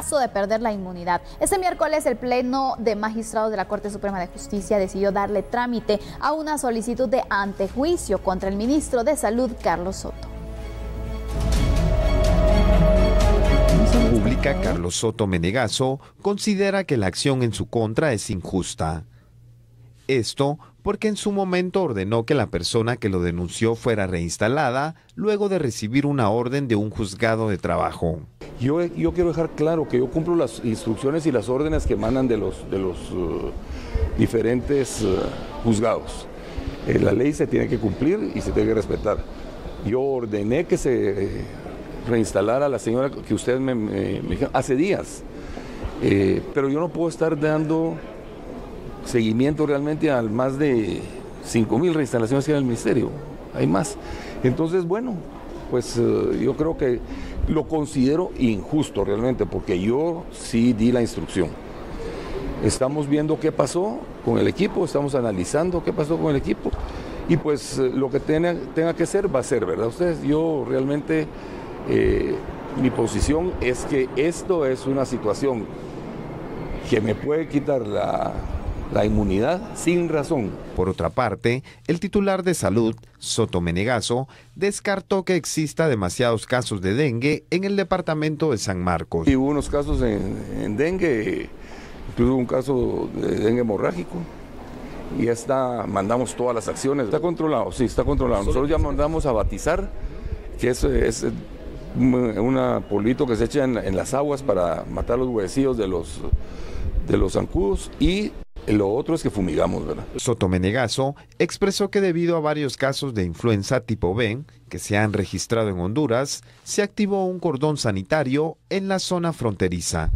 caso de perder la inmunidad. Este miércoles el Pleno de Magistrados de la Corte Suprema de Justicia decidió darle trámite a una solicitud de antejuicio contra el ministro de Salud, Carlos Soto. Pública Carlos Soto Menegaso considera que la acción en su contra es injusta. Esto porque en su momento ordenó que la persona que lo denunció fuera reinstalada luego de recibir una orden de un juzgado de trabajo. Yo quiero dejar claro que yo cumplo las instrucciones y las órdenes que emanan de los diferentes juzgados. La ley se tiene que cumplir y se tiene que respetar. Yo ordené que se reinstalara a la señora que usted me dijo hace días, pero yo no puedo estar dando seguimiento realmente a más de 5,000 reinstalaciones que hay en el ministerio, hay más. Entonces, bueno, pues yo creo que lo considero injusto realmente, porque yo sí di la instrucción. Estamos viendo qué pasó con el equipo, estamos analizando qué pasó con el equipo, y pues lo que tenga que ser, va a ser, ¿verdad? Ustedes, yo realmente, mi posición es que esto es una situación que me puede quitar la inmunidad sin razón. Por otra parte, el titular de Salud, Soto Menegaso, descartó que exista demasiados casos de dengue en el departamento de San Marcos. Y hubo unos casos en dengue, incluso un caso de dengue hemorrágico, y ya está, mandamos todas las acciones. Está controlado, sí, está controlado. Nosotros ya mandamos a batizar, que es un polvito que se echa en las aguas para matar los huesillos de los zancudos, y lo otro es que fumigamos, ¿verdad? Soto Menegaso expresó que debido a varios casos de influenza tipo B que se han registrado en Honduras, se activó un cordón sanitario en la zona fronteriza.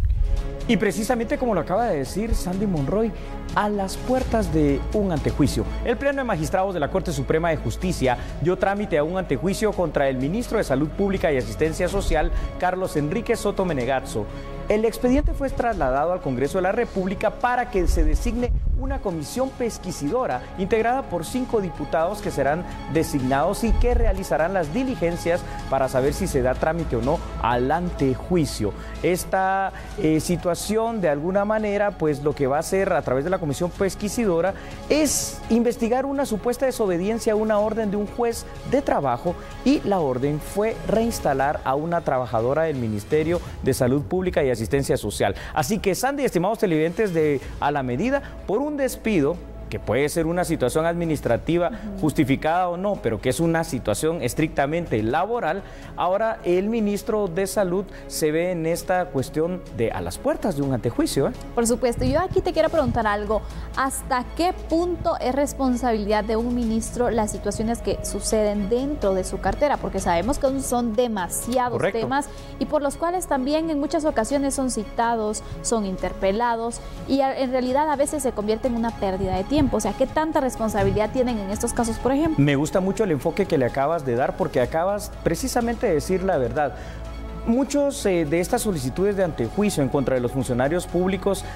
Y precisamente como lo acaba de decir Sandy Monroy, a las puertas de un antejuicio, el Pleno de Magistrados de la Corte Suprema de Justicia dio trámite a un antejuicio contra el ministro de Salud Pública y Asistencia Social, Carlos Enrique Soto Menegaso. El expediente fue trasladado al Congreso de la República para que se designe una comisión pesquisidora integrada por 5 diputados que serán designados y que realizarán las diligencias para saber si se da trámite o no al antejuicio. Esta situación, de alguna manera, pues lo que va a hacer a través de la comisión pesquisidora es investigar una supuesta desobediencia a una orden de un juez de trabajo, y la orden fue reinstalar a una trabajadora del Ministerio de Salud Pública y Asistencia Social. Así que, Sandy, estimados televidentes de A la Medida, por un despido que puede ser una situación administrativa justificada o no, pero que es una situación estrictamente laboral, ahora el ministro de Salud se ve en esta cuestión de a las puertas de un antejuicio. Por supuesto, yo aquí te quiero preguntar algo. ¿Hasta qué punto es responsabilidad de un ministro las situaciones que suceden dentro de su cartera? Porque sabemos que son demasiados temas y por los cuales también en muchas ocasiones son citados, son interpelados, y en realidad a veces se convierte en una pérdida de tiempo. O sea, ¿qué tanta responsabilidad tienen en estos casos, por ejemplo? Me gusta mucho el enfoque que le acabas de dar, porque acabas precisamente de decir la verdad. Muchos de estas solicitudes de antejuicio en contra de los funcionarios públicos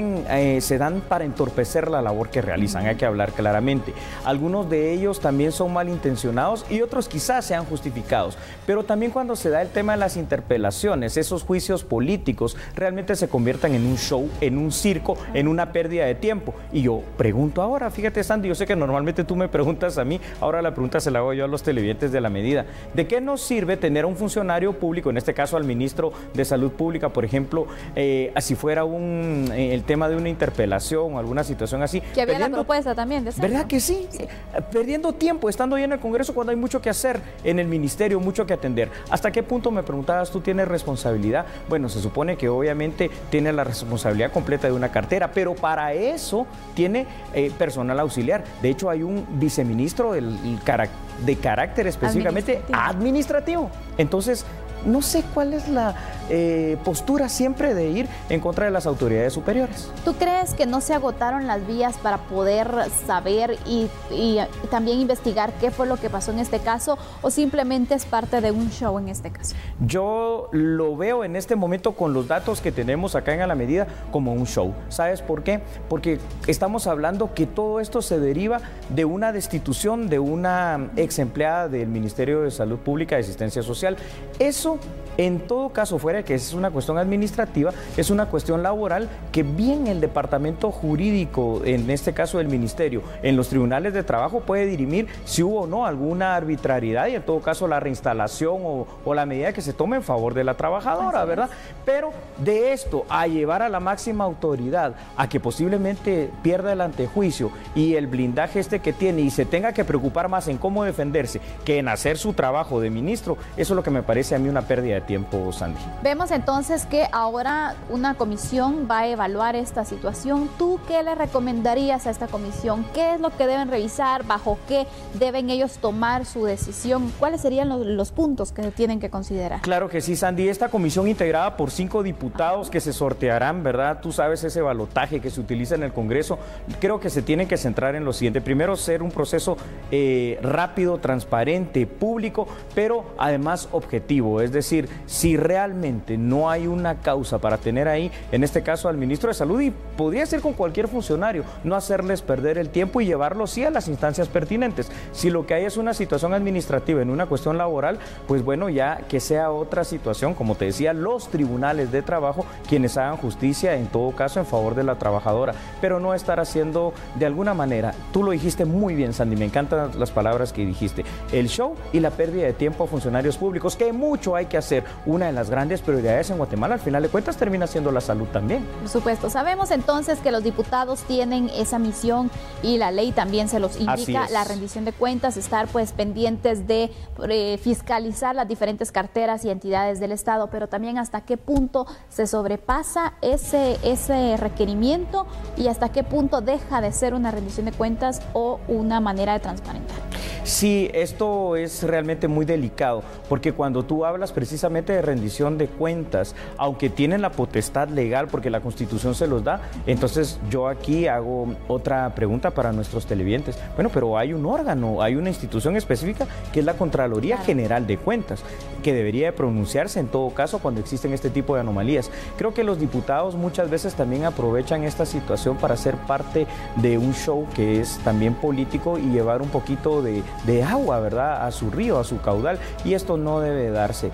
se dan para entorpecer la labor que realizan, hay que hablar claramente. Algunos de ellos también son malintencionados y otros quizás sean justificados, pero también cuando se da el tema de las interpelaciones, esos juicios políticos realmente se conviertan en un show, en un circo, en una pérdida de tiempo. Y yo pregunto ahora, fíjate, Sandy, yo sé que normalmente tú me preguntas a mí, ahora la pregunta se la hago yo a los televidentes de La Medida. ¿De qué nos sirve tener a un funcionario público, en este caso al ministro de Salud Pública, por ejemplo, si fuera el tema de una interpelación o alguna situación así? Que había la propuesta también de hacerlo. ¿Verdad que sí? Perdiendo tiempo, estando ahí en el Congreso cuando hay mucho que hacer en el ministerio, mucho que atender. ¿Hasta qué punto, me preguntabas tú, tienes responsabilidad? Bueno, se supone que obviamente tiene la responsabilidad completa de una cartera, pero para eso tiene personal auxiliar. De hecho, hay un viceministro de carácter específicamente administrativo. Entonces, no sé cuál es la postura siempre de ir en contra de las autoridades superiores. ¿Tú crees que no se agotaron las vías para poder saber y también investigar qué fue lo que pasó en este caso, o simplemente es parte de un show en este caso? Yo lo veo en este momento, con los datos que tenemos acá en A la Medida, como un show. ¿Sabes por qué? Porque estamos hablando que todo esto se deriva de una destitución de una ex empleada del Ministerio de Salud Pública y Asistencia Social. Eso eso, en todo caso, fuera de que es una cuestión administrativa, es una cuestión laboral que bien el departamento jurídico, en este caso del ministerio, en los tribunales de trabajo puede dirimir si hubo o no alguna arbitrariedad y en todo caso la reinstalación o la medida que se tome en favor de la trabajadora, ¿verdad? Pero de esto a llevar a la máxima autoridad a que posiblemente pierda el antejuicio y el blindaje que tiene y se tenga que preocupar más en cómo defenderse que en hacer su trabajo de ministro, eso es lo que me parece a mí una pérdida de tiempo, Sandy. Vemos entonces que ahora una comisión va a evaluar esta situación. ¿Tú qué le recomendarías a esta comisión? ¿Qué es lo que deben revisar? ¿Bajo qué deben ellos tomar su decisión? ¿Cuáles serían los puntos que tienen que considerar? Claro que sí, Sandy. Esta comisión integrada por 5 diputados que se sortearán, ¿verdad? Tú sabes ese balotaje que se utiliza en el Congreso. Creo que se tienen que centrar en lo siguiente. Primero, ser un proceso rápido, transparente, público, pero además objetivo. Es decir, si realmente no hay una causa para tener ahí, en este caso al ministro de Salud, y podría ser con cualquier funcionario, no hacerles perder el tiempo y llevarlo sí a las instancias pertinentes. Si lo que hay es una situación administrativa en una cuestión laboral, pues bueno, ya que sea otra situación, como te decía, los tribunales de trabajo quienes hagan justicia, en todo caso en favor de la trabajadora, pero no estar haciendo de alguna manera, tú lo dijiste muy bien, Sandy, me encantan las palabras que dijiste, el show y la pérdida de tiempo a funcionarios públicos, que mucho hay que hacer. Una de las grandes prioridades en Guatemala, al final de cuentas, termina siendo la salud también. Por supuesto. Sabemos entonces que los diputados tienen esa misión y la ley también se los indica, la rendición de cuentas, estar pues pendientes de fiscalizar las diferentes carteras y entidades del Estado, pero también hasta qué punto se sobrepasa ese requerimiento y hasta qué punto deja de ser una rendición de cuentas o una manera de transparentar. Sí, esto es realmente muy delicado, porque cuando tú hablas precisamente de rendición de cuentas, aunque tienen la potestad legal, porque la Constitución se los da, entonces yo aquí hago otra pregunta para nuestros televidentes. Bueno, pero hay un órgano, hay una institución específica que es la Contraloría General de Cuentas, que debería de pronunciarse en todo caso cuando existen este tipo de anomalías. Creo que los diputados muchas veces también aprovechan esta situación para ser parte de un show que es también político y llevar un poquito de agua, ¿verdad?, a su río, a su caudal, y esto no debe darse.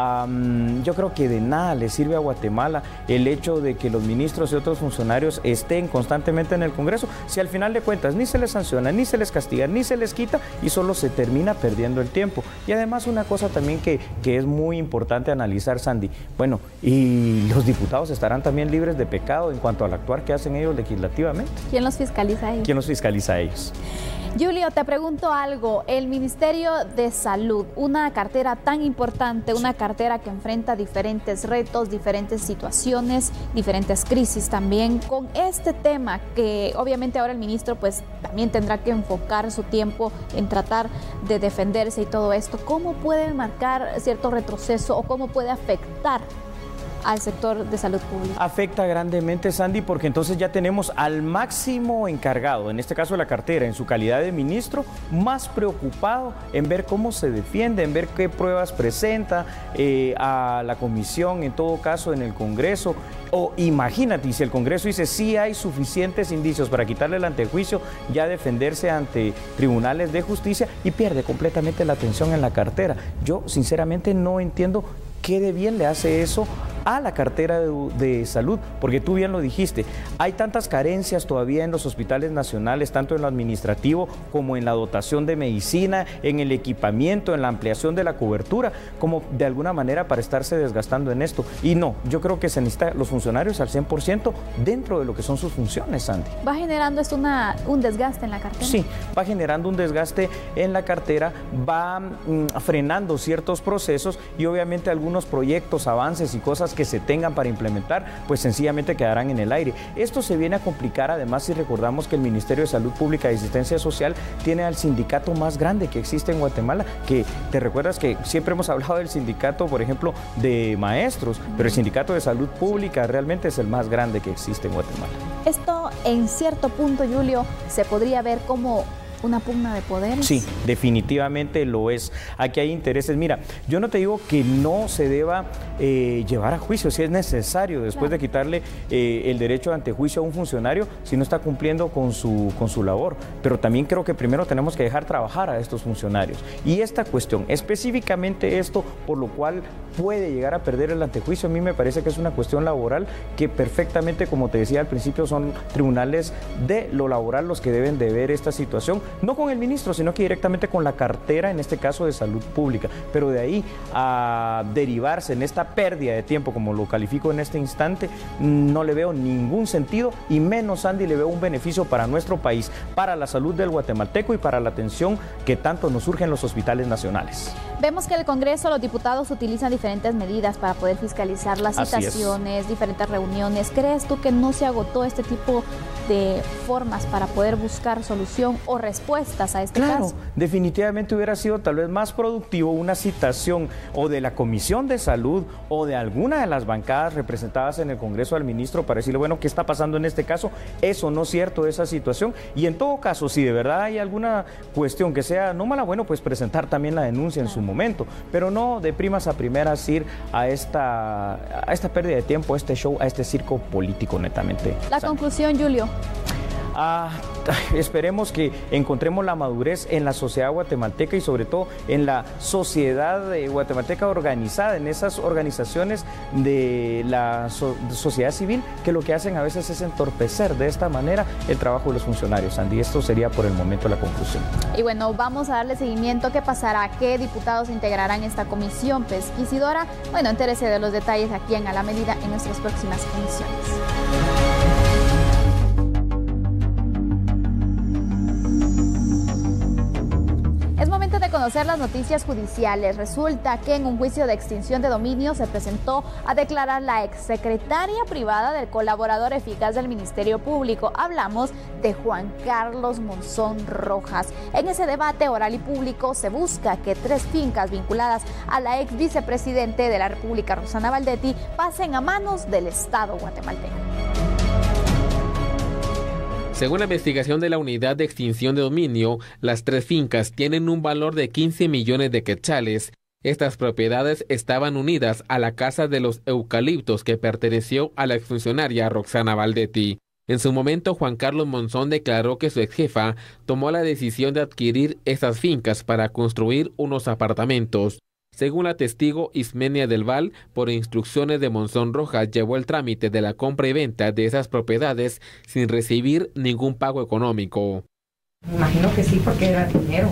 Yo creo que de nada le sirve a Guatemala el hecho de que los ministros y otros funcionarios estén constantemente en el Congreso, si al final de cuentas ni se les sanciona, ni se les castiga, ni se les quita, y solo se termina perdiendo el tiempo. Y además una cosa también que es muy importante analizar, Sandy, bueno, y los diputados estarán también libres de pecado en cuanto al actuar que hacen ellos legislativamente. ¿Quién los fiscaliza a ellos? ¿Quién los fiscaliza a ellos? Julio, te pregunto algo. El Ministerio de Salud, una cartera tan importante, una cartera que enfrenta diferentes retos, diferentes situaciones, diferentes crisis también, con este tema que obviamente ahora el ministro pues también tendrá que enfocar su tiempo en tratar de defenderse y todo esto, ¿cómo puede marcar cierto retroceso o cómo puede afectar al sector de salud pública? Afecta grandemente, Sandy, porque entonces ya tenemos al máximo encargado, en este caso de la cartera, en su calidad de ministro, más preocupado en ver cómo se defiende, en ver qué pruebas presenta a la comisión, en todo caso en el Congreso. O imagínate, si el Congreso dice sí hay suficientes indicios para quitarle el antejuicio, ya defenderse ante tribunales de justicia y pierde completamente la atención en la cartera. Yo sinceramente no entiendo qué de bien le hace eso a la cartera de salud, porque tú bien lo dijiste, hay tantas carencias todavía en los hospitales nacionales, tanto en lo administrativo como en la dotación de medicina, en el equipamiento, en la ampliación de la cobertura, como de alguna manera para estarse desgastando en esto. Y no, yo creo que se necesita los funcionarios al 100% dentro de lo que son sus funciones, Sandy. ¿Va generando esto un desgaste en la cartera? Sí, va generando un desgaste en la cartera, va frenando ciertos procesos y obviamente algunos proyectos, avances y cosas que se tengan para implementar, pues sencillamente quedarán en el aire. Esto se viene a complicar además si recordamos que el Ministerio de Salud Pública y Asistencia Social tiene al sindicato más grande que existe en Guatemala, que te recuerdas que siempre hemos hablado del sindicato, por ejemplo, de maestros, pero el sindicato de salud pública realmente es el más grande que existe en Guatemala. Esto en cierto punto, Julio, se podría ver como una pugna de poderes. Sí, definitivamente lo es. Aquí hay intereses. Mira, yo no te digo que no se deba llevar a juicio si es necesario, después de quitarle el derecho de antejuicio a un funcionario si no está cumpliendo con su labor. Pero también creo que primero tenemos que dejar trabajar a estos funcionarios. Y esta cuestión, específicamente esto, por lo cual puede llegar a perder el antejuicio, a mí me parece que es una cuestión laboral que perfectamente, como te decía al principio, son tribunales de lo laboral los que deben de ver esta situación, no con el ministro, sino que directamente con la cartera, en este caso de salud pública. Pero de ahí a derivarse en esta pérdida de tiempo, como lo califico en este instante, no le veo ningún sentido, y menos, Andy, le veo un beneficio para nuestro país, para la salud del guatemalteco y para la atención que tanto nos surge en los hospitales nacionales. Vemos que el Congreso, los diputados utilizan diferentes medidas para poder fiscalizar las citaciones, diferentes reuniones. ¿Crees tú que no se agotó este tipo de formas para poder buscar solución o respuestas a este caso? Claro, definitivamente hubiera sido tal vez más productivo una citación o de la Comisión de Salud o de alguna de las bancadas representadas en el Congreso al ministro para decirle, bueno, ¿qué está pasando en este caso? Eso no es cierto, esa situación. Y en todo caso, si de verdad hay alguna cuestión que sea no mala, bueno, pues presentar también la denuncia en su momento, pero no de primas a primeras ir a esta pérdida de tiempo, a este show, a este circo político netamente. La conclusión, Julio. Esperemos que encontremos la madurez en la sociedad guatemalteca y sobre todo en la sociedad guatemalteca organizada, en esas organizaciones de la sociedad civil que lo que hacen a veces es entorpecer de esta manera el trabajo de los funcionarios. Andy, esto sería por el momento la conclusión. Y bueno, vamos a darle seguimiento. ¿Qué pasará? ¿Qué diputados integrarán esta comisión pesquisidora? Bueno, entérese de los detalles aquí en A la Medida en nuestras próximas emisiones. Es momento de conocer las noticias judiciales. Resulta que en un juicio de extinción de dominio se presentó a declarar la exsecretaria privada del colaborador eficaz del Ministerio Público. Hablamos de Juan Carlos Monzón Rojas. En ese debate oral y público se busca que 3 fincas vinculadas a la ex vicepresidente de la República, Roxana Baldetti, pasen a manos del Estado guatemalteco. Según la investigación de la Unidad de Extinción de Dominio, las 3 fincas tienen un valor de 15 millones de quetzales. Estas propiedades estaban unidas a la Casa de los Eucaliptos que perteneció a la exfuncionaria Roxana Baldetti. En su momento, Juan Carlos Monzón declaró que su exjefa tomó la decisión de adquirir estas fincas para construir unos apartamentos. Según la testigo Ismenia del Val, por instrucciones de Monzón Rojas llevó el trámite de la compra y venta de esas propiedades sin recibir ningún pago económico. Me imagino que sí, porque era dinero.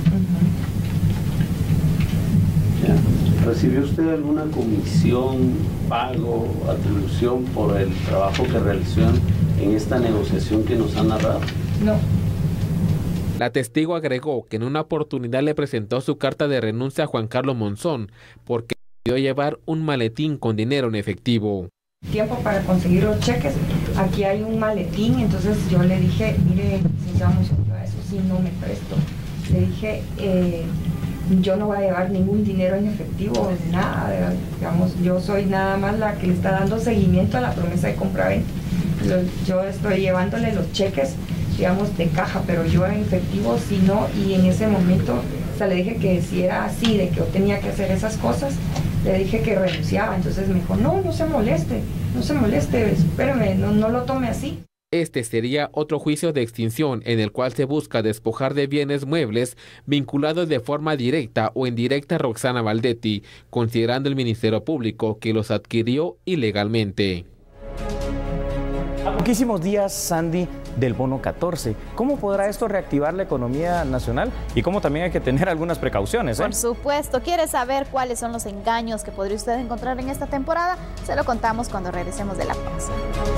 ¿Recibió usted alguna comisión, pago, atribución por el trabajo que realizó en esta negociación que nos ha narrado? No. La testigo agregó que en una oportunidad le presentó su carta de renuncia a Juan Carlos Monzón porque decidió llevar un maletín con dinero en efectivo. Tiempo para conseguir los cheques, aquí hay un maletín, entonces yo le dije, mire, licenciado, yo a eso sí no me presto. Le dije, yo no voy a llevar ningún dinero en efectivo, nada, digamos, yo soy nada más la que le está dando seguimiento a la promesa de compra-venta. Yo estoy llevándole los cheques, digamos, de caja, pero yo en efectivo sí no, y en ese momento, o sea, le dije que si era así, de que yo tenía que hacer esas cosas, le dije que renunciaba, entonces me dijo, no se moleste, espérame, no lo tome así. Este sería otro juicio de extinción en el cual se busca despojar de bienes muebles vinculados de forma directa o indirecta a Roxana Baldetti, considerando el Ministerio Público que los adquirió ilegalmente. A poquísimos días, Sandy, del bono 14. ¿Cómo podrá esto reactivar la economía nacional? Y cómo también hay que tener algunas precauciones, Por supuesto. ¿Quiere saber cuáles son los engaños que podría usted encontrar en esta temporada? Se lo contamos cuando regresemos de la pausa.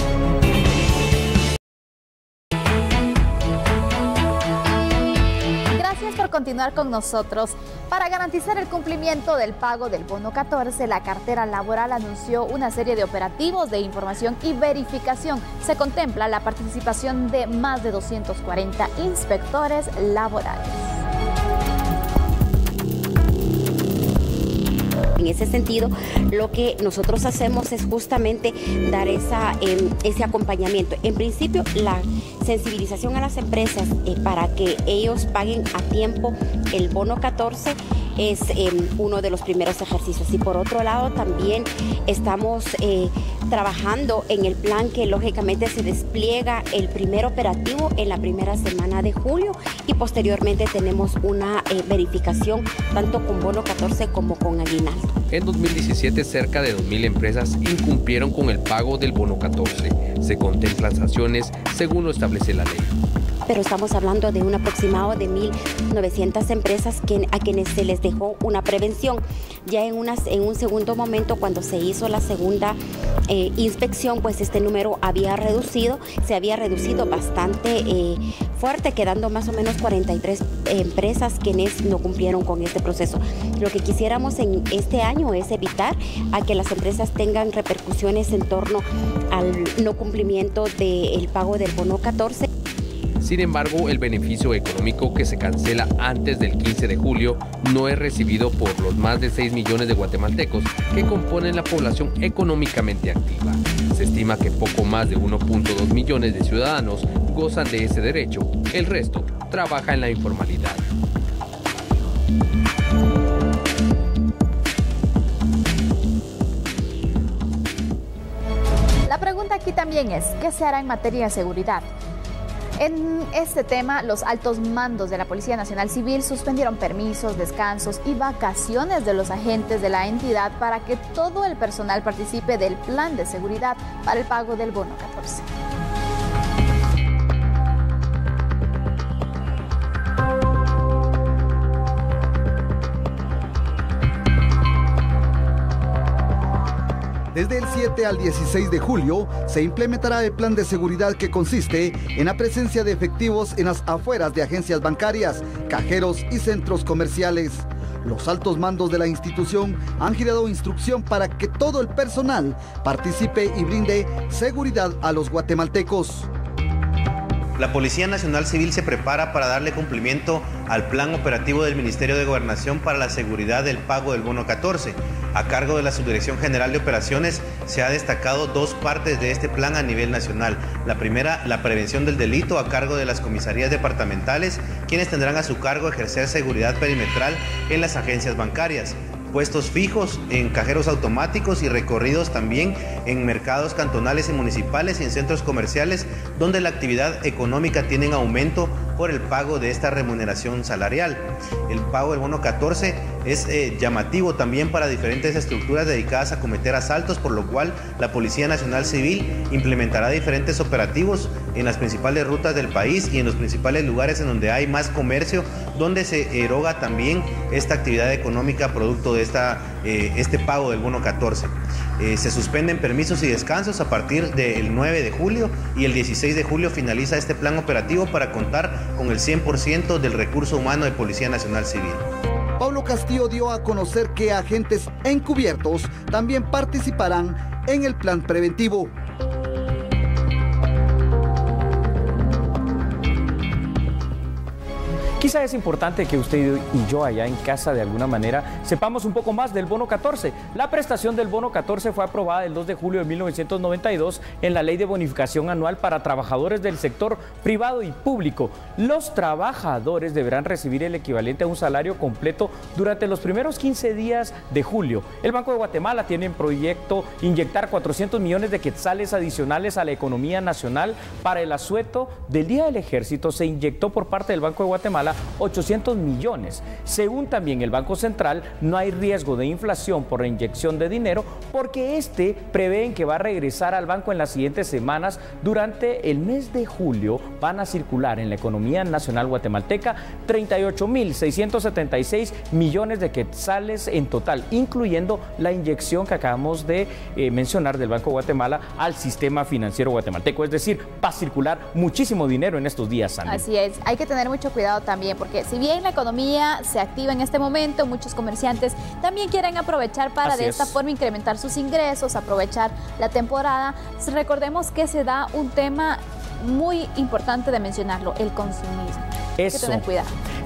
Gracias por continuar con nosotros. Para garantizar el cumplimiento del pago del bono 14, la cartera laboral anunció una serie de operativos de información y verificación. Se contempla la participación de más de 240 inspectores laborales. En ese sentido, lo que nosotros hacemos es justamente dar ese acompañamiento. En principio, la sensibilización a las empresas para que ellos paguen a tiempo el bono 14 es uno de los primeros ejercicios. Y por otro lado, también estamos trabajando en el plan que lógicamente se despliega el primer operativo en la primera semana de julio y posteriormente tenemos una verificación tanto con bono 14 como con aguinaldo. En 2017, cerca de 2.000 empresas incumplieron con el pago del bono 14. Se contemplan sanciones según lo establece la ley. Pero estamos hablando de un aproximado de 1.900 empresas a quienes se les dejó una prevención. Ya en un segundo momento, cuando se hizo la segunda inspección, pues este número se había reducido bastante fuerte, quedando más o menos 43 empresas quienes no cumplieron con este proceso. Lo que quisiéramos en este año es evitar a que las empresas tengan repercusiones en torno al no cumplimiento del pago del bono 14. Sin embargo, el beneficio económico que se cancela antes del 15 de julio no es recibido por los más de 6 millones de guatemaltecos que componen la población económicamente activa. Se estima que poco más de 1.2 millones de ciudadanos gozan de ese derecho. El resto trabaja en la informalidad. La pregunta aquí también es, ¿qué se hará en materia de seguridad? En este tema, los altos mandos de la Policía Nacional Civil suspendieron permisos, descansos y vacaciones de los agentes de la entidad para que todo el personal participe del plan de seguridad para el pago del bono 14. Desde el 7 al 16 de julio se implementará el plan de seguridad que consiste en la presencia de efectivos en las afueras de agencias bancarias, cajeros y centros comerciales. Los altos mandos de la institución han girado instrucción para que todo el personal participe y brinde seguridad a los guatemaltecos. La Policía Nacional Civil se prepara para darle cumplimiento al plan operativo del Ministerio de Gobernación para la seguridad del pago del bono 14. A cargo de la Subdirección General de Operaciones se ha destacado dos partes de este plan a nivel nacional. La primera, la prevención del delito a cargo de las comisarías departamentales, quienes tendrán a su cargo ejercer seguridad perimetral en las agencias bancarias. Puestos fijos en cajeros automáticos y recorridos también en mercados cantonales y municipales y en centros comerciales donde la actividad económica tiene en aumento por el pago de esta remuneración salarial. El pago del bono 14 es llamativo también para diferentes estructuras dedicadas a cometer asaltos, por lo cual la Policía Nacional Civil implementará diferentes operativos en las principales rutas del país y en los principales lugares en donde hay más comercio, donde se eroga también esta actividad económica producto de este pago del bono 14. Se suspenden permisos y descansos a partir del 9 de julio y el 16 de julio finaliza este plan operativo para contar con el 100% del recurso humano de Policía Nacional Civil. Pablo Castillo dio a conocer que agentes encubiertos también participarán en el plan preventivo. Quizá es importante que usted y yo allá en casa de alguna manera sepamos un poco más del bono 14. La prestación del bono 14 fue aprobada el 2 de julio de 1992 en la Ley de Bonificación Anual para trabajadores del sector privado y público. Los trabajadores deberán recibir el equivalente a un salario completo durante los primeros 15 días de julio. El Banco de Guatemala tiene en proyecto inyectar 400 millones de quetzales adicionales a la economía nacional. Para el asueto del Día del Ejército se inyectó por parte del Banco de Guatemala 800 millones. Según también el Banco Central, no hay riesgo de inflación por la inyección de dinero porque prevén que va a regresar al banco en las siguientes semanas. Durante el mes de julio van a circular en la economía nacional guatemalteca 38.676 millones de quetzales en total, incluyendo la inyección que acabamos de mencionar del Banco de Guatemala al sistema financiero guatemalteco. Es decir, va a circular muchísimo dinero en estos días, Sandy. Así es, hay que tener mucho cuidado también, porque si bien la economía se activa en este momento, muchos comerciantes también quieren aprovechar para de esta forma incrementar sus ingresos, aprovechar la temporada. Recordemos que se da un tema muy importante de mencionarlo, el consumismo. Hay que tener cuidado.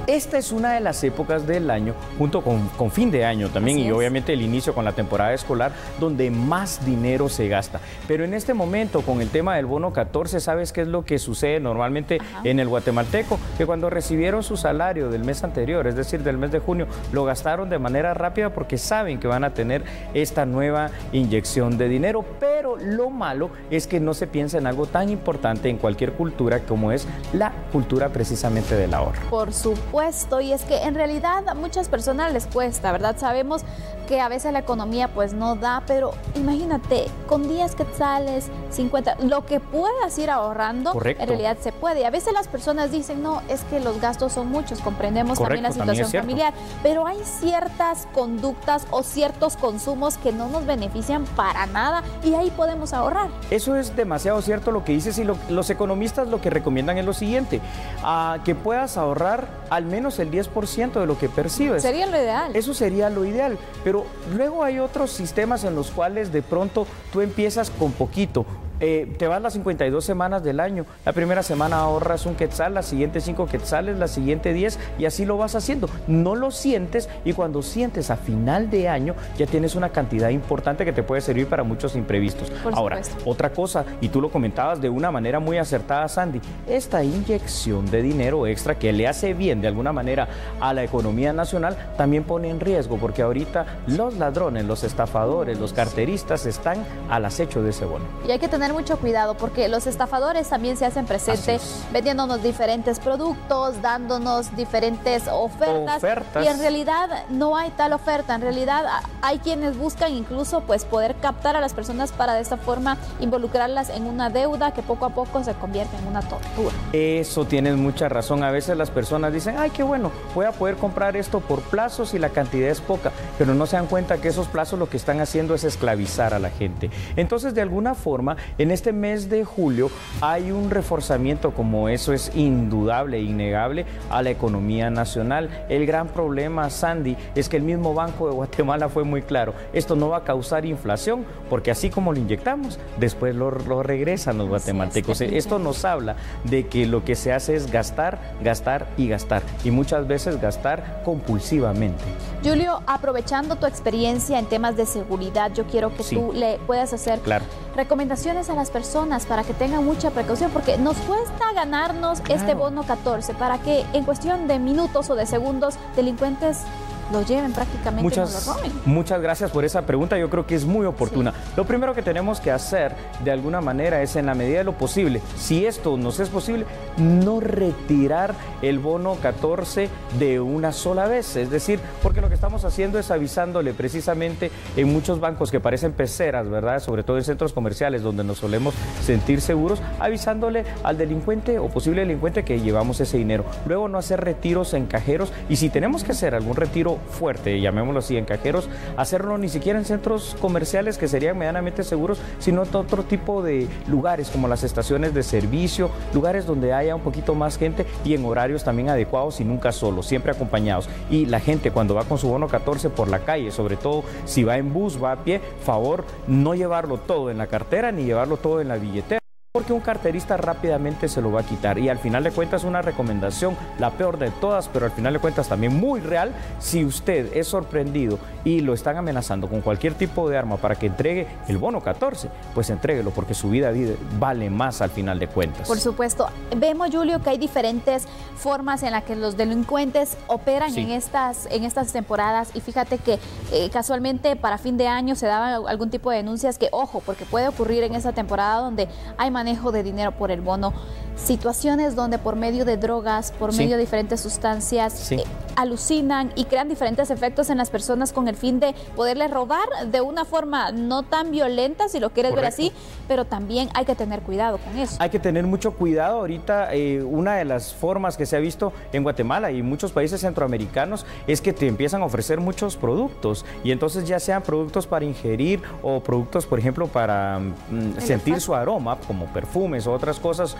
esta es una de las épocas del año, junto con fin de año también, y obviamente el inicio con la temporada escolar, donde más dinero se gasta. Pero en este momento, con el tema del bono 14, ¿sabes qué es lo que sucede normalmente en el guatemalteco? Que cuando recibieron su salario del mes anterior, es decir, del mes de junio, lo gastaron de manera rápida porque saben que van a tener esta nueva inyección de dinero. Pero lo malo es que no se piensa en algo tan importante en cualquier cultura como es la cultura precisamente del ahorro. Por supuesto, y es que en realidad a muchas personas les cuesta, ¿verdad? Sabemos que a veces la economía pues no da, pero imagínate, con 10 quetzales, 50, lo que puedas ir ahorrando, correcto, en realidad se puede. A veces las personas dicen, no, es que los gastos son muchos, comprendemos, correcto, también la situación familiar, pero hay ciertas conductas o ciertos consumos que no nos benefician para nada y ahí podemos ahorrar. Eso es demasiado cierto lo que dices, y los economistas lo que recomiendan es lo siguiente, que puedas ahorrar al menos el 10% de lo que percibes. Sería lo ideal. Eso sería lo ideal, pero luego hay otros sistemas en los cuales de pronto tú empiezas con poquito. Te vas las 52 semanas del año, la primera semana ahorras 1 quetzal, la siguiente 5 quetzales, la siguiente 10, y así lo vas haciendo. No lo sientes, y cuando sientes a final de año ya tienes una cantidad importante que te puede servir para muchos imprevistos. Ahora, otra cosa, y tú lo comentabas de una manera muy acertada, Sandy, esta inyección de dinero extra que le hace bien de alguna manera a la economía nacional también pone en riesgo, porque ahorita los ladrones, los estafadores, los carteristas están al acecho de ese bono. Y hay que tener mucho cuidado, porque los estafadores también se hacen presente vendiéndonos diferentes productos, dándonos diferentes ofertas, y en realidad no hay tal oferta. En realidad hay quienes buscan incluso pues poder captar a las personas para de esta forma involucrarlas en una deuda que poco a poco se convierte en una tortura. Eso tienes mucha razón. A veces las personas dicen, ay, qué bueno, voy a poder comprar esto por plazos y la cantidad es poca, pero no se dan cuenta que esos plazos lo que están haciendo es esclavizar a la gente. Entonces, de alguna forma, en este mes de julio hay un reforzamiento, como eso es indudable e innegable, a la economía nacional. El gran problema, Sandy, es que el mismo Banco de Guatemala fue muy claro. Esto no va a causar inflación, porque así como lo inyectamos, después lo regresan los guatemaltecos. Esto nos habla de que lo que se hace es gastar, gastar y gastar, y muchas veces gastar compulsivamente. Julio, aprovechando tu experiencia en temas de seguridad, yo quiero que tú le puedas hacer recomendaciones a las personas para que tengan mucha precaución, porque nos cuesta ganarnos este bono 14 para que en cuestión de minutos o de segundos delincuentes lo lleven prácticamente y nos lo roben. Muchas gracias por esa pregunta, yo creo que es muy oportuna. Lo primero que tenemos que hacer de alguna manera es, en la medida de lo posible, si esto nos es posible, no retirar el bono 14 de una sola vez. Es decir, porque lo que estamos haciendo es avisándole precisamente en muchos bancos que parecen peceras, ¿verdad? Sobre todo en centros comerciales donde nos solemos sentir seguros, avisándole al delincuente o posible delincuente que llevamos ese dinero. Luego no hacer retiros en cajeros, y si tenemos que hacer algún retiro fuerte, llamémoslo así, en cajeros, hacerlo ni siquiera en centros comerciales que serían medianamente seguros, sino en otro tipo de lugares como las estaciones de servicio, lugares donde haya un poquito más gente y en horarios también adecuados y nunca solos, siempre acompañados. Y la gente cuando va con su bono 14 por la calle, sobre todo si va en bus, va a pie, favor no llevarlo todo en la cartera ni llevarlo todo en la billetera, porque un carterista rápidamente se lo va a quitar. Y al final de cuentas, una recomendación, la peor de todas, pero al final de cuentas también muy real: si usted es sorprendido y lo están amenazando con cualquier tipo de arma para que entregue el bono 14, pues entréguelo, porque su vida vale más al final de cuentas. Por supuesto. Vemos, Julio, que hay diferentes formas en las que los delincuentes operan en estas temporadas, y fíjate que casualmente para fin de año se daban algún tipo de denuncias que, ojo, porque puede ocurrir en esa temporada donde hay manejo de dinero por el bono, situaciones donde por medio de drogas, por medio de diferentes sustancias, alucinan y crean diferentes efectos en las personas con el fin de poderles robar de una forma no tan violenta, si lo quieres ver así, pero también hay que tener cuidado con eso. Hay que tener mucho cuidado. Ahorita una de las formas que se ha visto en Guatemala y muchos países centroamericanos es que te empiezan a ofrecer muchos productos, y entonces ya sean productos para ingerir o productos, por ejemplo, para sentir su aroma, como perfumes o otras cosas, otras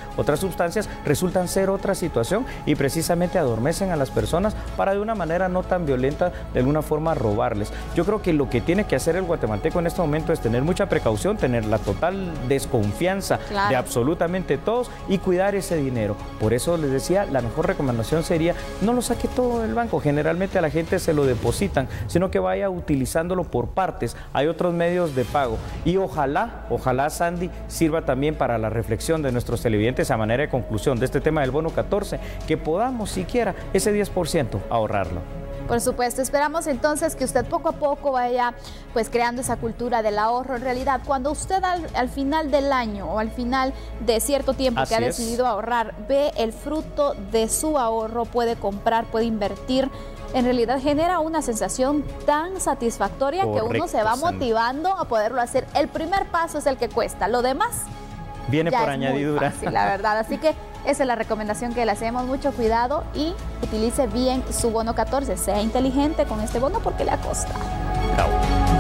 sustancias resultan ser otra situación y precisamente adormecen a las personas para de una manera no tan violenta, de alguna forma robarles. Yo creo que lo que tiene que hacer el guatemalteco en este momento es tener mucha precaución, tener la total desconfianza de absolutamente todos y cuidar ese dinero. Por eso les decía, la mejor recomendación sería no lo saque todo del banco. Generalmente a la gente se lo depositan, sino que vaya utilizándolo por partes. Hay otros medios de pago y ojalá Sandy sirva también para la reflexión de nuestros televidentes a manera de conclusión de este tema del bono 14, que podamos siquiera ese 10% ahorrarlo. Por supuesto, esperamos entonces que usted poco a poco vaya pues creando esa cultura del ahorro. En realidad, cuando usted al final del año o al final de cierto tiempo que ha decidido ahorrar, ve el fruto de su ahorro, puede comprar, puede invertir, en realidad genera una sensación tan satisfactoria que uno se va motivando a poderlo hacer. El primer paso es el que cuesta, lo demás viene por añadidura. Fácil, la verdad, así que esa es la recomendación que le hacemos, mucho cuidado y utilice bien su bono 14, sea inteligente con este bono porque le acosta. Bravo.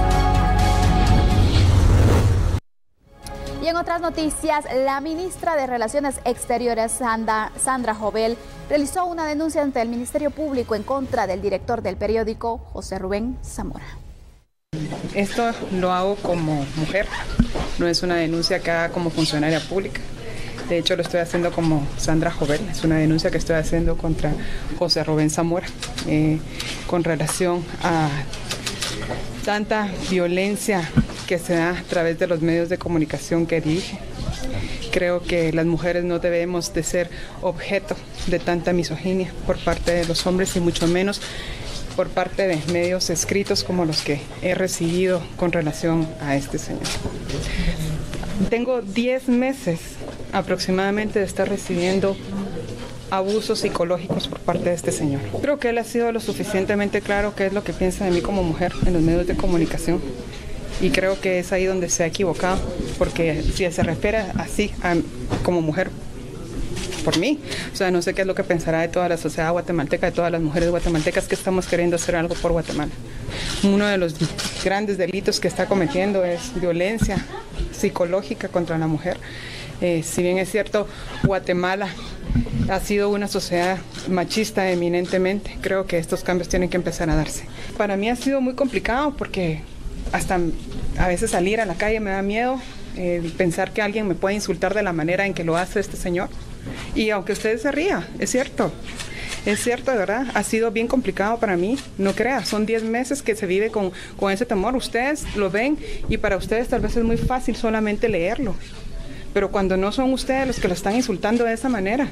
Y en otras noticias, la ministra de Relaciones Exteriores, Sandra Jovel, realizó una denuncia ante el Ministerio Público en contra del director del periódico, José Rubén Zamora. Esto lo hago como mujer, no es una denuncia que haga como funcionaria pública. De hecho, lo estoy haciendo como Sandra Jovel, es una denuncia que estoy haciendo contra José Rubén Zamora con relación a tanta violencia que se da a través de los medios de comunicación que dirige. Creo que las mujeres no debemos de ser objeto de tanta misoginia por parte de los hombres y mucho menos por parte de medios escritos como los que he recibido con relación a este señor. Tengo 10 meses aproximadamente de estar recibiendo abusos psicológicos por parte de este señor. Creo que él ha sido lo suficientemente claro qué es lo que piensa de mí como mujer en los medios de comunicación y creo que es ahí donde se ha equivocado, porque si se refiere así como mujer por mí, o sea, no sé qué es lo que pensará de toda la sociedad guatemalteca, de todas las mujeres guatemaltecas que estamos queriendo hacer algo por Guatemala. Uno de los grandes delitos que está cometiendo es violencia psicológica contra la mujer. Si bien es cierto, Guatemala ha sido una sociedad machista eminentemente, creo que estos cambios tienen que empezar a darse. Para mí ha sido muy complicado porque hasta a veces salir a la calle me da miedo, pensar que alguien me puede insultar de la manera en que lo hace este señor. Y aunque usted se ría, es cierto, de verdad, ha sido bien complicado para mí, no crea, son 10 meses que se vive con ese temor, ustedes lo ven y para ustedes tal vez es muy fácil solamente leerlo, pero cuando no son ustedes los que lo están insultando de esa manera,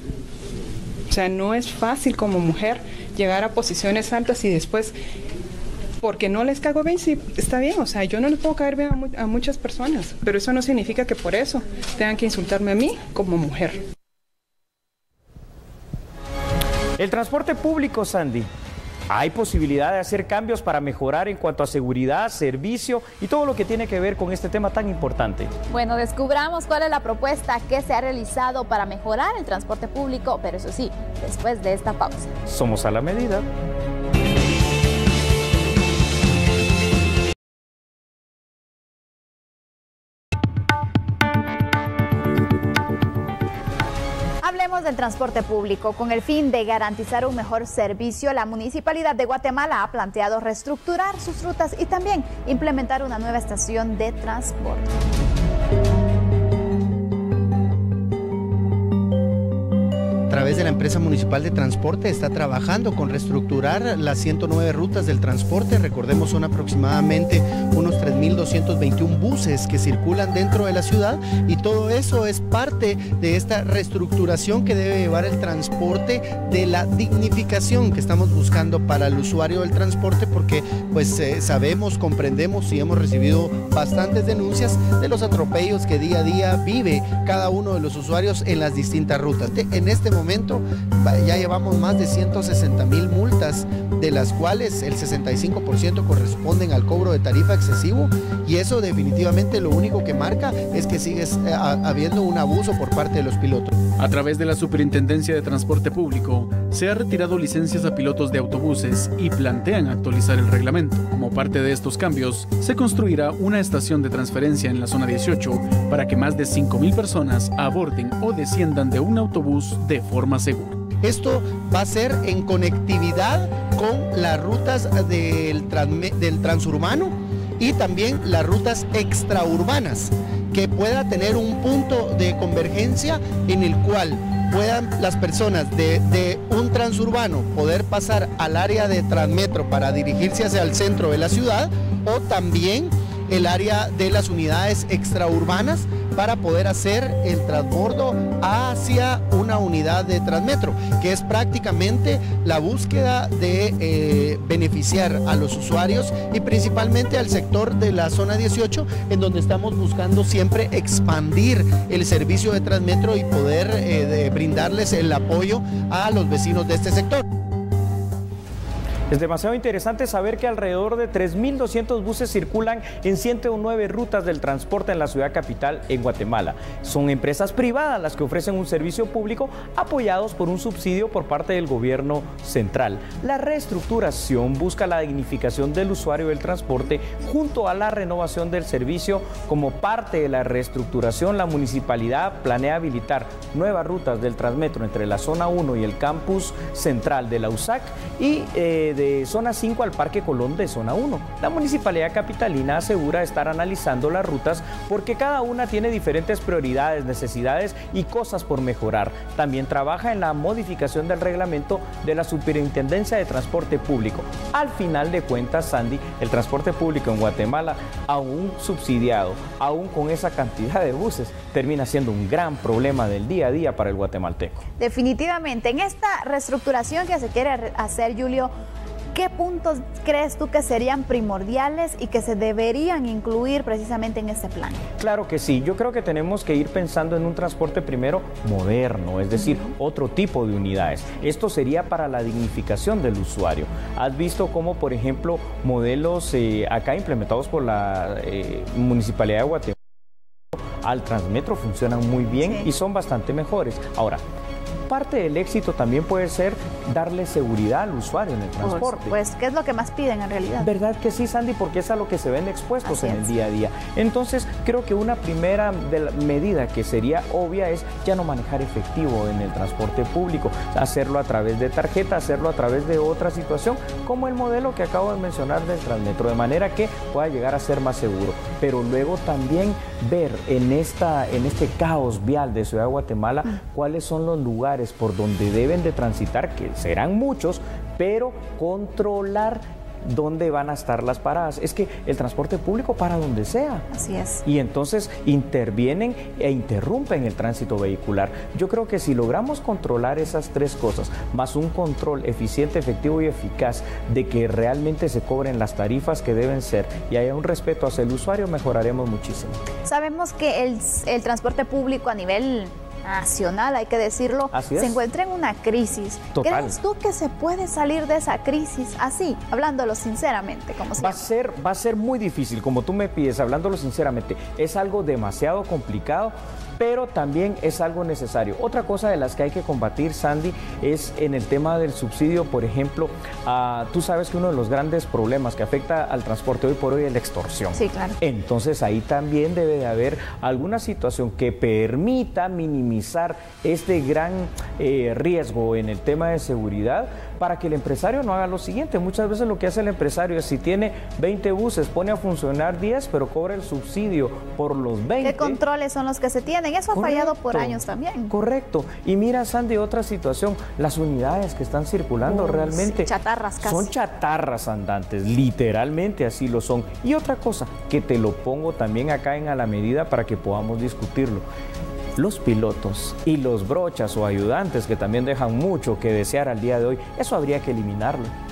o sea, no es fácil como mujer llegar a posiciones altas y después, porque no les cago bien, sí, está bien, o sea, yo no les puedo caer bien a muchas personas, pero eso no significa que por eso tengan que insultarme a mí como mujer. El transporte público, Sandy. ¿Hay posibilidad de hacer cambios para mejorar en cuanto a seguridad, servicio y todo lo que tiene que ver con este tema tan importante? Bueno, descubramos cuál es la propuesta que se ha realizado para mejorar el transporte público, pero eso sí, después de esta pausa. Somos a la medida. Hablemos del transporte público. Con el fin de garantizar un mejor servicio, la Municipalidad de Guatemala ha planteado reestructurar sus rutas y también implementar una nueva estación de transporte. A través de la empresa municipal de transporte está trabajando con reestructurar las 109 rutas del transporte. Recordemos, son aproximadamente unos 3.221 buses que circulan dentro de la ciudad y todo eso es parte de esta reestructuración que debe llevar el transporte, de la dignificación que estamos buscando para el usuario del transporte, porque pues sabemos, comprendemos y hemos recibido bastantes denuncias de los atropellos que día a día vive cada uno de los usuarios en las distintas rutas. En este momento ya llevamos más de 160,000 multas, de las cuales el 65% corresponden al cobro de tarifa excesivo, y eso definitivamente lo único que marca es que sigue habiendo un abuso por parte de los pilotos. A través de la Superintendencia de Transporte Público, se ha retirado licencias a pilotos de autobuses y plantean actualizar el reglamento. Como parte de estos cambios, se construirá una estación de transferencia en la zona 18 para que más de 5.000 personas aborden o desciendan de un autobús de forma segura. Esto va a ser en conectividad con las rutas del transurbano y también las rutas extraurbanas, que pueda tener un punto de convergencia en el cual puedan las personas de un transurbano poder pasar al área de Transmetro para dirigirse hacia el centro de la ciudad, o también el área de las unidades extraurbanas para poder hacer el transbordo hacia una unidad de Transmetro, que es prácticamente la búsqueda de beneficiar a los usuarios y principalmente al sector de la zona 18, en donde estamos buscando siempre expandir el servicio de Transmetro y poder brindarles el apoyo a los vecinos de este sector. Es demasiado interesante saber que alrededor de 3.200 buses circulan en 109 rutas del transporte en la ciudad capital en Guatemala. Son empresas privadas las que ofrecen un servicio público apoyados por un subsidio por parte del gobierno central. La reestructuración busca la dignificación del usuario del transporte junto a la renovación del servicio. Como parte de la reestructuración, la municipalidad planea habilitar nuevas rutas del Transmetro entre la zona 1 y el campus central de la USAC y de zona 5 al Parque Colón de zona 1. La municipalidad capitalina asegura estar analizando las rutas porque cada una tiene diferentes prioridades, necesidades y cosas por mejorar. También trabaja en la modificación del reglamento de la Superintendencia de Transporte Público. Al final de cuentas, Sandy, el transporte público en Guatemala, aún subsidiado, aún con esa cantidad de buses, termina siendo un gran problema del día a día para el guatemalteco. Definitivamente, en esta reestructuración que se quiere hacer, Julio, ¿qué puntos crees tú que serían primordiales y que se deberían incluir precisamente en este plan? Claro que sí, yo creo que tenemos que ir pensando en un transporte primero moderno, es decir, otro tipo de unidades. Esto sería para la dignificación del usuario. Has visto cómo, por ejemplo, modelos acá implementados por la Municipalidad de Guatemala al Transmetro funcionan muy bien y son bastante mejores. Ahora, parte del éxito también puede ser darle seguridad al usuario en el transporte. Pues, ¿qué es lo que más piden en realidad? ¿Verdad que sí, Sandy? Porque es a lo que se ven expuestos en el día a día. Entonces, creo que una primera medida que sería obvia es ya no manejar efectivo en el transporte público, hacerlo a través de tarjeta, hacerlo a través de otra situación, como el modelo que acabo de mencionar del Transmetro, de manera que pueda llegar a ser más seguro. Pero luego también ver en este caos vial de Ciudad de Guatemala cuáles son los lugares por donde deben de transitar, que serán muchos, pero controlar dónde van a estar las paradas. Es que el transporte público para donde sea. Así es. Y entonces intervienen e interrumpen el tránsito vehicular. Yo creo que si logramos controlar esas tres cosas, más un control eficiente, efectivo y eficaz de que realmente se cobren las tarifas que deben ser y haya un respeto hacia el usuario, mejoraremos muchísimo. Sabemos que el transporte público a nivel nacional, hay que decirlo, se encuentra en una crisis. Total. ¿Crees tú que se puede salir de esa crisis así, hablándolo sinceramente, como siempre? Va a ser muy difícil, como tú me pides, hablándolo sinceramente. Es algo demasiado complicado, pero también es algo necesario. Otra cosa de las que hay que combatir, Sandy, es en el tema del subsidio. Por ejemplo, tú sabes que uno de los grandes problemas que afecta al transporte hoy por hoy es la extorsión. Sí, claro. Entonces ahí también debe de haber alguna situación que permita minimizar este gran riesgo en el tema de seguridad, para que el empresario no haga lo siguiente. Muchas veces lo que hace el empresario es, si tiene 20 buses, pone a funcionar 10, pero cobra el subsidio por los 20. ¿Qué controles son los que se tienen? Eso ha fallado por años también. Correcto. Y mira, Sandy, otra situación, las unidades que están circulando realmente chatarras casi. Son chatarras andantes, literalmente así lo son. Y otra cosa, que te lo pongo también acá en A la Medida para que podamos discutirlo. Los pilotos y los brochas o ayudantes, que también dejan mucho que desear al día de hoy, eso habría que eliminarlo.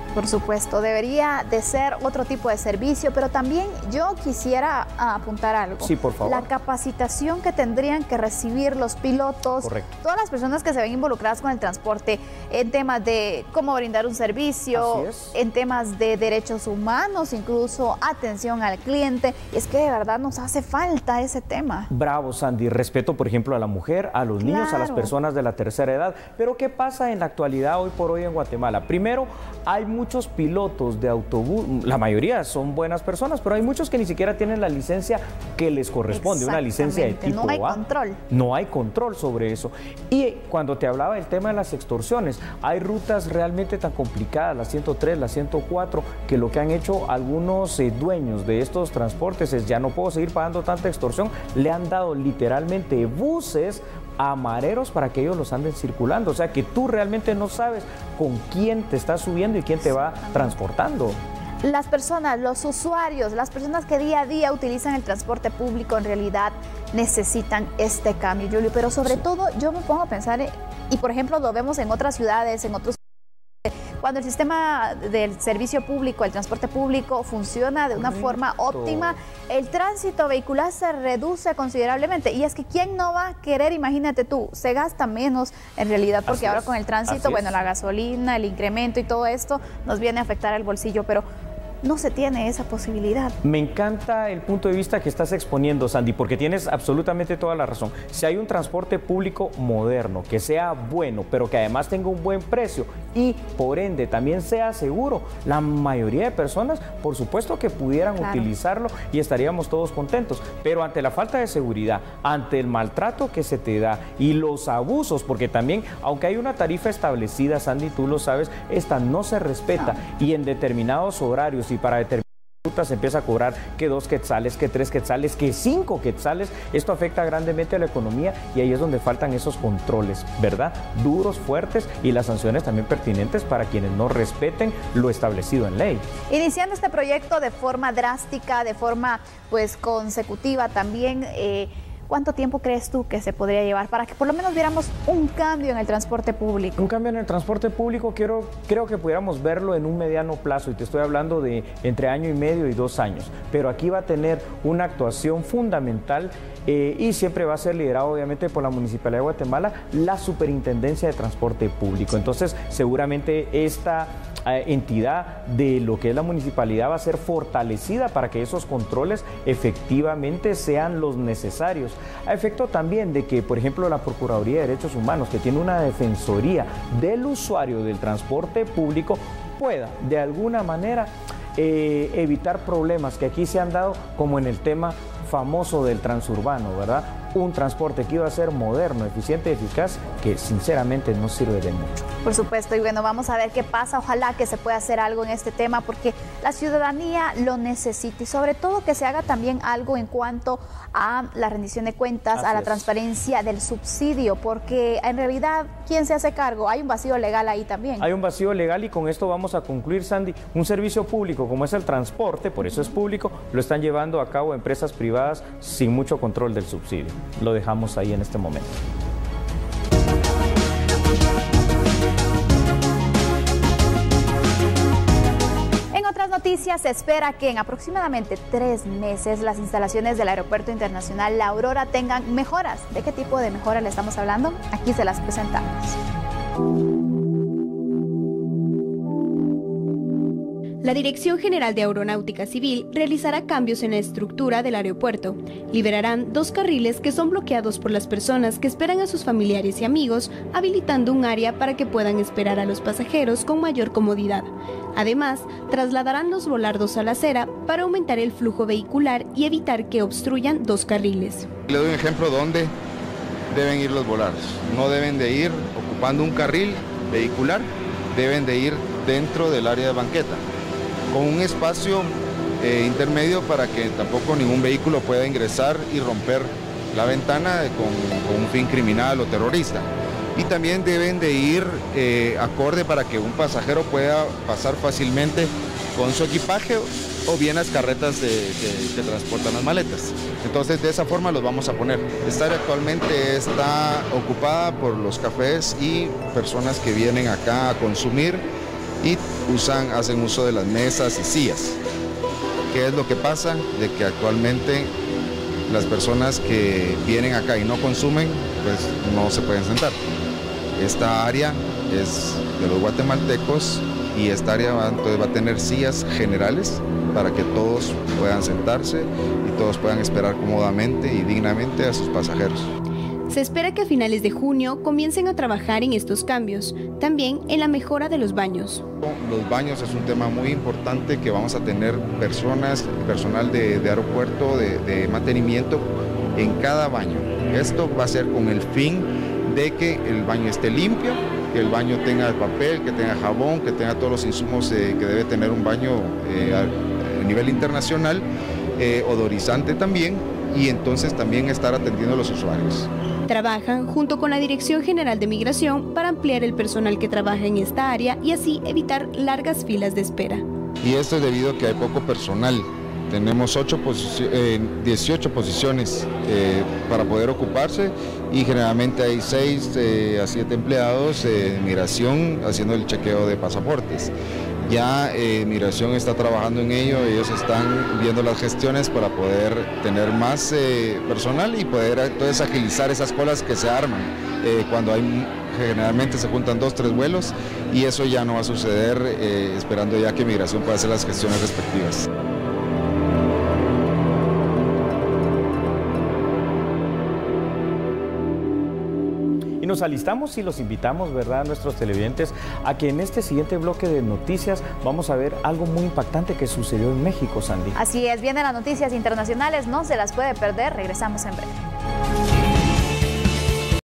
Por supuesto, debería de ser otro tipo de servicio, pero también yo quisiera apuntar algo. Sí, por favor. La capacitación que tendrían que recibir los pilotos, correcto, todas las personas que se ven involucradas con el transporte, en temas de cómo brindar un servicio, en temas de derechos humanos, incluso atención al cliente. Es que de verdad nos hace falta ese tema. Bravo, Sandy. Respeto, por ejemplo, a la mujer, a los niños, a las personas de la tercera edad. Pero ¿qué pasa en la actualidad hoy por hoy en Guatemala? Primero, hay muchos pilotos de autobús, la mayoría son buenas personas, pero hay muchos que ni siquiera tienen la licencia que les corresponde, una licencia de tipo A. No hay control. No hay control sobre eso. Y cuando te hablaba del tema de las extorsiones, hay rutas realmente tan complicadas, la 103, la 104, que lo que han hecho algunos dueños de estos transportes es: ya no puedo seguir pagando tanta extorsión. Le han dado literalmente buses a mareros para que ellos los anden circulando. O sea que tú realmente no sabes con quién te estás subiendo y quién te va transportando. Las personas, los usuarios, las personas que día a día utilizan el transporte público en realidad necesitan este cambio, Julio. Pero sobre todo yo me pongo a pensar, y por ejemplo lo vemos en otras ciudades, en otros... Cuando el sistema del servicio público, el transporte público funciona de una forma óptima, el tránsito vehicular se reduce considerablemente. Y es que ¿quién no va a querer? Imagínate tú, se gasta menos en realidad, porque ahora con el tránsito, bueno, la gasolina, el incremento y todo esto nos viene a afectar el bolsillo, pero no se tiene esa posibilidad. Me encanta el punto de vista que estás exponiendo, Sandy, porque tienes absolutamente toda la razón. Si hay un transporte público moderno, que sea bueno, pero que además tenga un buen precio y por ende también sea seguro, la mayoría de personas, por supuesto que pudieran utilizarlo y estaríamos todos contentos. Pero ante la falta de seguridad, ante el maltrato que se te da y los abusos, porque también, aunque hay una tarifa establecida, Sandy, tú lo sabes, esta no se respeta y en determinados horarios y para determinadas rutas se empieza a cobrar que 2 quetzales, que 3 quetzales, que 5 quetzales. Esto afecta grandemente a la economía y ahí es donde faltan esos controles, ¿verdad? Duros, fuertes, y las sanciones también pertinentes para quienes no respeten lo establecido en ley. Iniciando este proyecto de forma drástica, de forma pues consecutiva también, ¿cuánto tiempo crees tú que se podría llevar para que por lo menos viéramos un cambio en el transporte público? Un cambio en el transporte público creo que pudiéramos verlo en un mediano plazo, y te estoy hablando de entre 1 año y medio y 2 años. Pero aquí va a tener una actuación fundamental y siempre va a ser liderado obviamente por la Municipalidad de Guatemala, la Superintendencia de Transporte Público. Entonces seguramente esta entidad de lo que es la municipalidad va a ser fortalecida para que esos controles efectivamente sean los necesarios. A efecto también de que, por ejemplo, la Procuraduría de Derechos Humanos, que tiene una defensoría del usuario del transporte público, pueda de alguna manera evitar problemas que aquí se han dado, como en el tema famoso del transurbano, ¿verdad? Un transporte que iba a ser moderno, eficiente y eficaz, que sinceramente no sirve de mucho. Por supuesto, y bueno, vamos a ver qué pasa. Ojalá que se pueda hacer algo en este tema, porque la ciudadanía lo necesita, y sobre todo que se haga también algo en cuanto a la rendición de cuentas, a la transparencia del subsidio, porque en realidad, ¿quién se hace cargo? Hay un vacío legal ahí también. Hay un vacío legal, y con esto vamos a concluir, Sandy. Un servicio público como es el transporte, por eso es público, lo están llevando a cabo empresas privadas sin mucho control del subsidio. Lo dejamos ahí en este momento. En otras noticias, se espera que en aproximadamente 3 meses las instalaciones del Aeropuerto Internacional La Aurora tengan mejoras. ¿De qué tipo de mejora le estamos hablando? Aquí se las presentamos. La Dirección General de Aeronáutica Civil realizará cambios en la estructura del aeropuerto. Liberarán 2 carriles que son bloqueados por las personas que esperan a sus familiares y amigos, habilitando un área para que puedan esperar a los pasajeros con mayor comodidad. Además, trasladarán los volardos a la acera para aumentar el flujo vehicular y evitar que obstruyan 2 carriles. Le doy un ejemplo donde deben ir los volardos. No deben de ir ocupando un carril vehicular, deben de ir dentro del área de banqueta, con un espacio intermedio para que tampoco ningún vehículo pueda ingresar y romper la ventana con un fin criminal o terrorista. Y también deben de ir acorde para que un pasajero pueda pasar fácilmente con su equipaje o bien las carretas que transportan las maletas. Entonces de esa forma los vamos a poner. Esta área actualmente está ocupada por los cafés y personas que vienen acá a consumir y hacen uso de las mesas y sillas. ¿Qué es lo que pasa? De que actualmente las personas que vienen acá y no consumen, pues no se pueden sentar. Esta área es de los guatemaltecos y esta área entonces va a tener sillas generales para que todos puedan sentarse y todos puedan esperar cómodamente y dignamente a sus pasajeros. Se espera que a finales de junio comiencen a trabajar en estos cambios, también en la mejora de los baños. Los baños es un tema muy importante que vamos a tener personal de aeropuerto, de mantenimiento en cada baño. Esto va a ser con el fin de que el baño esté limpio, que el baño tenga papel, que tenga jabón, que tenga todos los insumos que debe tener un baño a nivel internacional, odorizante también, y entonces también estar atendiendo a los usuarios. Trabajan junto con la Dirección General de Migración para ampliar el personal que trabaja en esta área y así evitar largas filas de espera. Y esto es debido a que hay poco personal. Tenemos 18 posiciones para poder ocuparse y generalmente hay 6 a 7 empleados de migración haciendo el chequeo de pasaportes. Ya Migración está trabajando en ello, ellos están viendo las gestiones para poder tener más personal y poder entonces agilizar esas colas que se arman cuando generalmente se juntan 2 o 3 vuelos, y eso ya no va a suceder esperando ya que Migración pueda hacer las gestiones respectivas. Nos alistamos y los invitamos, ¿verdad?, a nuestros televidentes a que en este siguiente bloque de noticias vamos a ver algo muy impactante que sucedió en México, Sandy. Así es, vienen las noticias internacionales, no se las puede perder, regresamos en breve.